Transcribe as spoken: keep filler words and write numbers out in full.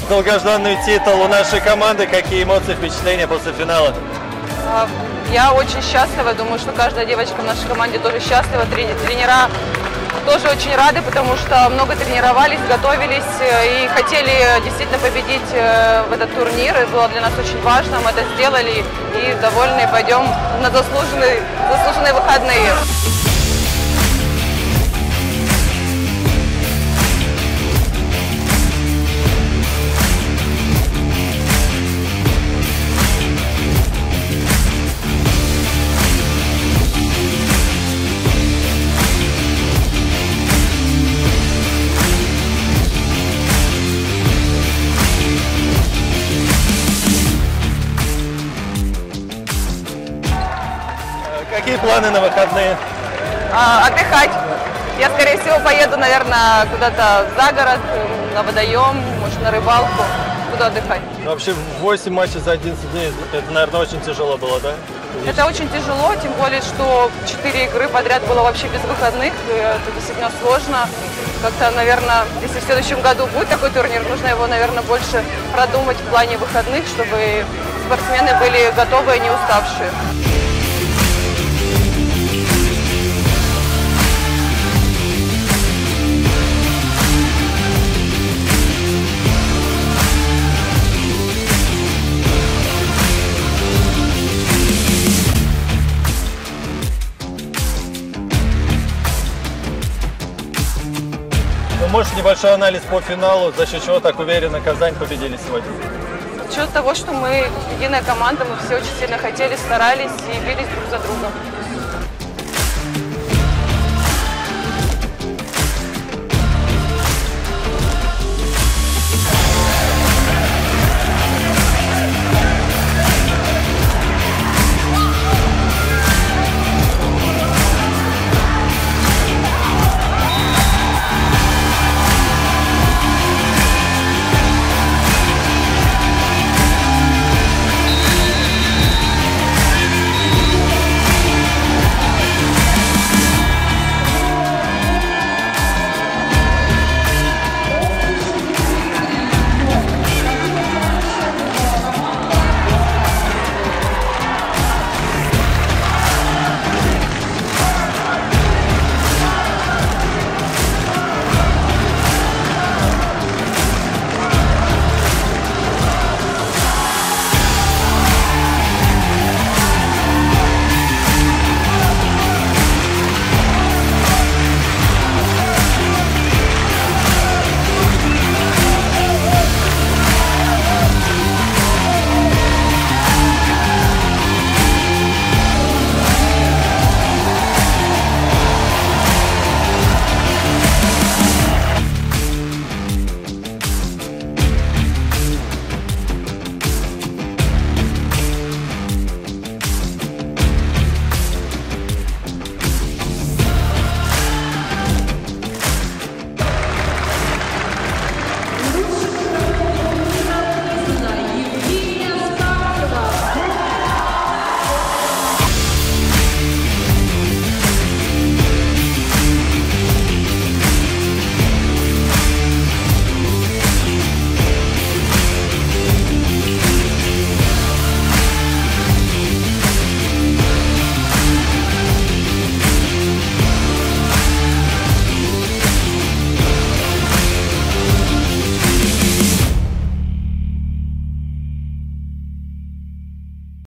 долгожданный титул у нашей команды. Какие эмоции, впечатления после финала? Я очень счастлива. Думаю, что каждая девочка в нашей команде тоже счастлива. Тренера тоже очень рады, потому что много тренировались, готовились и хотели действительно победить в этот турнир. Это было для нас очень важно. Мы это сделали и довольны. Пойдем на заслуженные, заслуженные выходные. Какие планы на выходные? А, отдыхать. Я, скорее всего, поеду, наверное, куда-то за город, на водоем, может, на рыбалку. Буду отдыхать. Вообще, восемь матчей за одиннадцать дней, это, наверное, очень тяжело было, да? Это очень тяжело, тем более, что четыре игры подряд было вообще без выходных. Это действительно сложно. Как-то, наверное, если в следующем году будет такой турнир, нужно его, наверное, больше продумать в плане выходных, чтобы спортсмены были готовы и не уставшие. Может, небольшой анализ по финалу, за счет чего так уверенно Казань победили сегодня? За счет того, что мы единая команда, мы все очень сильно хотели, старались и бились друг за другом.